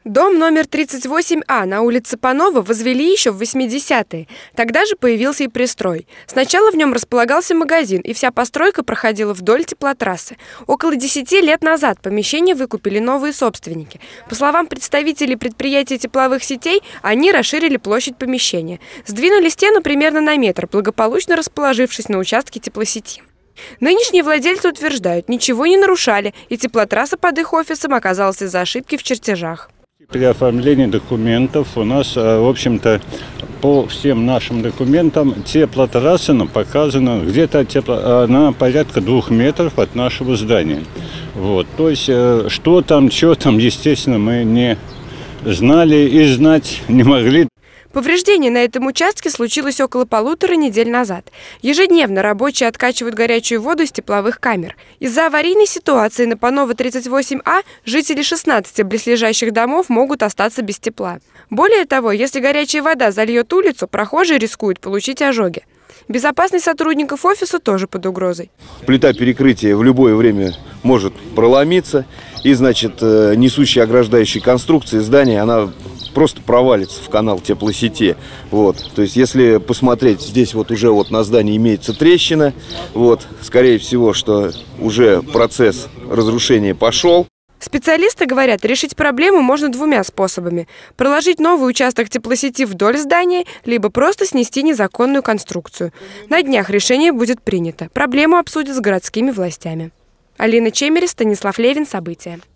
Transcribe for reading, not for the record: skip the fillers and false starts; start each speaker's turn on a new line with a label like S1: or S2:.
S1: Дом номер 38А на улице Панова возвели еще в 80-е. Тогда же появился и пристрой. Сначала в нем располагался магазин, и вся постройка проходила вдоль теплотрассы. Около 10 лет назад помещение выкупили новые собственники. По словам представителей предприятия тепловых сетей, они расширили площадь помещения. Сдвинули стену примерно на метр, благополучно расположившись на участке теплосети. Нынешние владельцы утверждают, ничего не нарушали, и теплотрасса под их офисом оказалась из-за ошибки в чертежах.
S2: При оформлении документов у нас, в общем-то, по всем нашим документам теплотрасса показана где-то на порядка 2 метров от нашего здания. Вот. То есть, что там, естественно, мы не знали и знать не могли.
S1: Повреждение на этом участке случилось около 1,5 недели назад. Ежедневно рабочие откачивают горячую воду из тепловых камер. Из-за аварийной ситуации на Панова 38А жители 16 близлежащих домов могут остаться без тепла. Более того, если горячая вода зальет улицу, прохожие рискуют получить ожоги. Безопасность сотрудников офиса тоже под угрозой.
S3: Плита перекрытия в любое время может проломиться, и, значит, несущая ограждающая конструкция здания, она просто провалится в канал теплосети. Вот. То есть, если посмотреть, здесь вот уже вот на здании имеется трещина. Вот. Скорее всего, что уже процесс разрушения пошел.
S1: Специалисты говорят, решить проблему можно 2 способами. Проложить новый участок теплосети вдоль здания, либо просто снести незаконную конструкцию. На днях решение будет принято. Проблему обсудят с городскими властями. Алина Чемерис, Станислав Левин. События.